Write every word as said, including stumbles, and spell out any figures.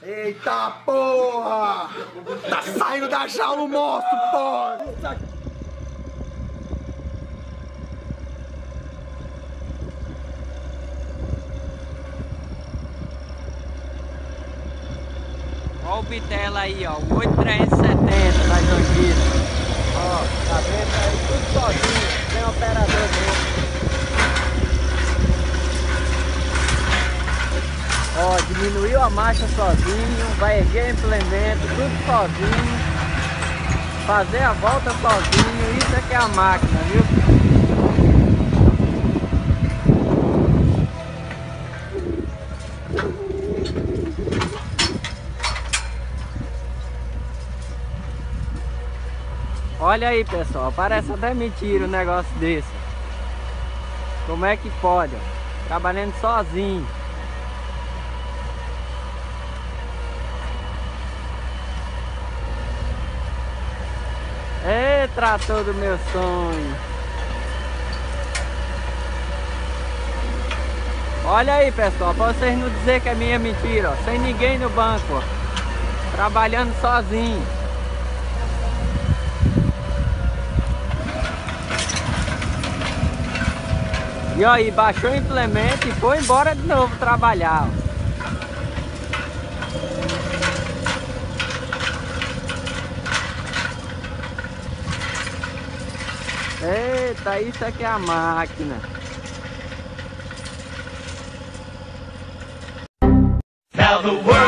Eita porra! Tá saindo da jaula o monstro, porra! Olha o bitela aí, ó, o oito trezentos e setenta da Jangueira. Ó, tá vendo aí tudo sozinho, sem operador dentro. Ó, diminuiu a marcha sozinho, vai erguer implemento, tudo sozinho. Fazer a volta sozinho, isso é que é a máquina, viu? Olha aí, pessoal, parece até mentira um negócio desse. Como é que pode, ó? Trabalhando sozinho. Ê, trator do meu sonho. Olha aí, pessoal, pra vocês não dizer que é minha mentira, ó. Sem ninguém no banco, ó. Trabalhando sozinho. E aí, baixou o implemento e foi embora de novo trabalhar, ó. Eita, isso aqui é a máquina. Now the world